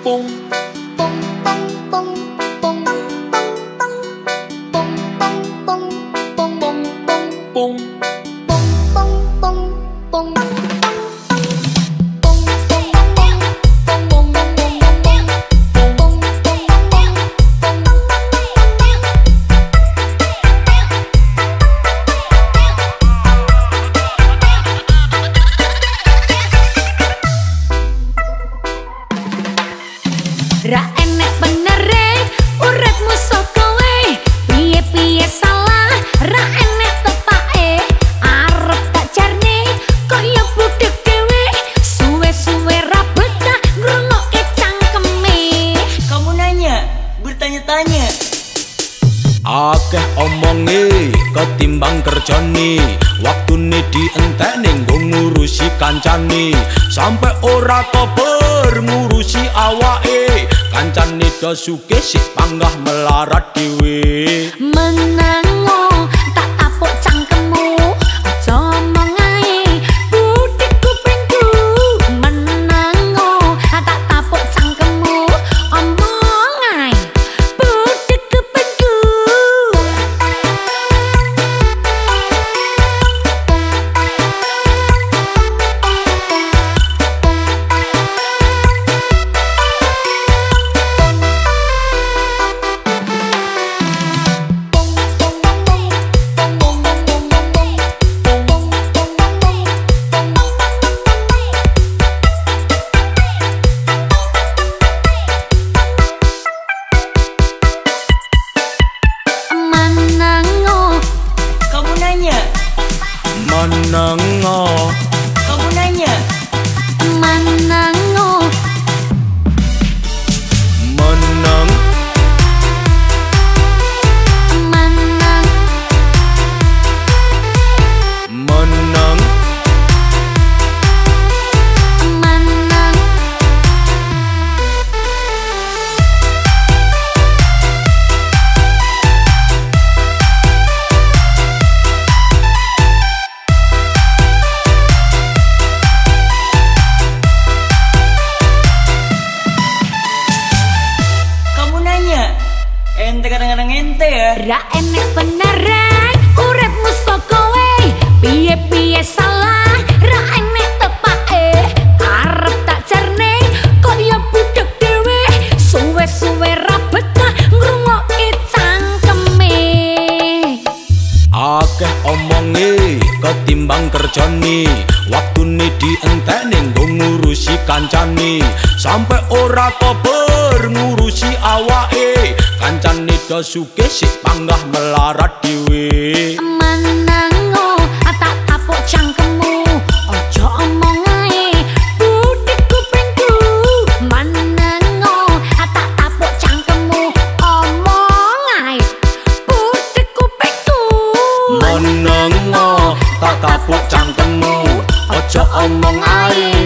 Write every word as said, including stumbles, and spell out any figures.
Ra enek benere uripmu sok kowe, piye-piye salah ra enek tepake. Arep tak jarne kaya budhek dhewe, suwe-suwe ra betah ngrungokke cangkeme. Kamu nanya, bertanya-tanya. Akeh omonge ketimbang kerjane, waktune dientekne nggo ngurusi kancane, sampe ora kober ngurusi awake. Kancane do sugih sik panggah melarat dhewe. Menango tak tapuk cangkemmu, aja omong ae budhek kupingku. Menango tak tapuk cangkemmu, omong ae budhek kupingku. Menengo, kamu nanya. Menango, meneng, menang, meneng, menang. Ente kadang-kadang ente ya. Ra enek benere uripmu sok kowe, piye-piye salah ra enek tepake. Arep tak jarne kaya budhek dhewe, suwe-suwe ra betah ngrungokke cangkeme. akeh omonge ketimbang kerjane, waktune dientekne nggo ngurusi kancane, sampe ora kober ngurusi awake. Kancane do sugih sik panggah melarat dhewe. Menango tak tapuk cangkemmu, aja omong ae budhek kupingku. Menango tak tapuk cangkemmu, omong ae budhek kupingku. Menengo tak tapuk cangkemmu, aja omong ae